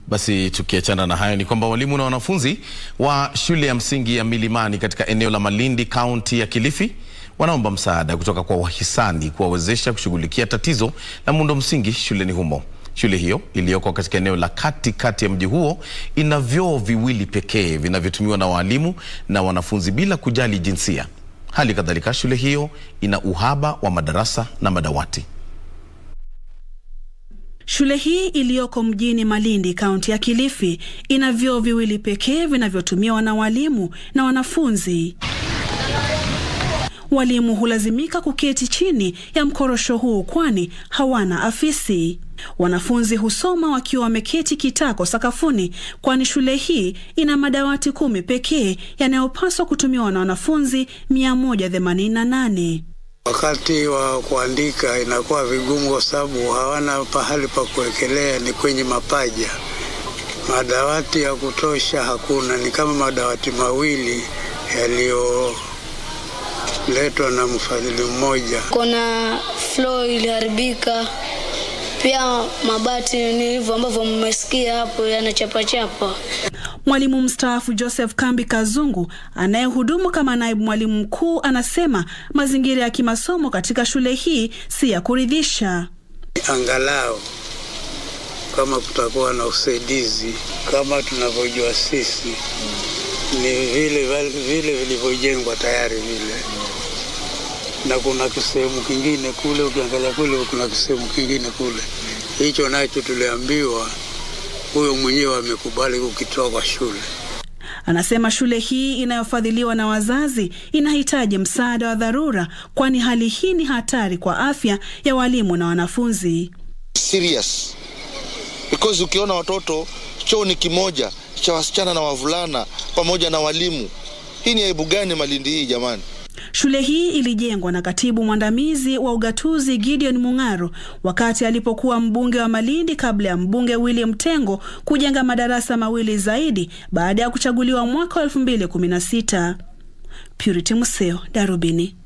Basi tukiachana na hayo ni kwamba walimu na wanafunzi wa shule ya msingi ya Milimani katika eneo la Malindi, kaunti ya Kilifi, wanaomba msaada kutoka kwa wahisani kuwawezesha kushughulikia tatizo la muundo msingi shuleni humo. Shule hiyo iliyoko katika eneo la kati ya mji huo ina vyoo viwili pekee vinavyotumiwa na walimu na wanafunzi bila kujali jinsia. Hali kadhalika shule hiyo ina uhaba wa madarasa na madawati. Shule hii iliyoko mjini Malindi, kaunti ya Kilifi, ina vyoo viwili pekee vinavyotumiwa na walimu na wanafunzi. Walimu hulazimika kuketi chini ya mkorosho huu kwani hawana afisi. Wanafunzi husoma wakiwa wameketi kitako sakafuni kwani shule hii ina madawati 10 pekee yanayopaswa kutumiwa na wanafunzi 188. Wakati wa kuandika inakuwa vigumu kwa sababu hawana pahali pa kuwekelea, ni kwenye mapaja. Madawati ya kutosha hakuna, ni kama madawati mawili yaliyoletwa na mfadhili mmoja. Kuna floor iliharibika, pia mabati ni hivyo ambavyo mmesikia hapo yanachapa. Mwalimu mstaafu Joseph Kambi Kazungu anayehudumu kama naibu mwalimu mkuu anasema mazingira ya kimasomo katika shule hii si ya kuridhisha. Angalau kama kutakuwa na usaidizi kama tunavyojua sisi, ni vile vilivyojengwa tayari vile, na kuna kisehemu kingine kule, ukiangalia kule kuna kisehemu kingine kule. Hicho nacho tuliambiwa huyo mwenyewe amekubali kukitoa kwa shule. Anasema shule hii inayofadhiliwa na wazazi inahitaji msaada wa dharura kwani hali hii ni hatari kwa afya ya walimu na wanafunzi. Serious. Because ukiona watoto choo ni kimoja cha wasichana na wavulana pamoja na walimu. Hii ni aibu gani Malindi hii jamani? Shule hii ilijengwa na katibu mwandamizi wa ugatuzi Gideon Mung'aro wakati alipokuwa mbunge wa Malindi kabla ya mbunge William Tengo kujenga madarasa mawili zaidi baada ya kuchaguliwa mwaka 2016. Purity Museo, Darubini.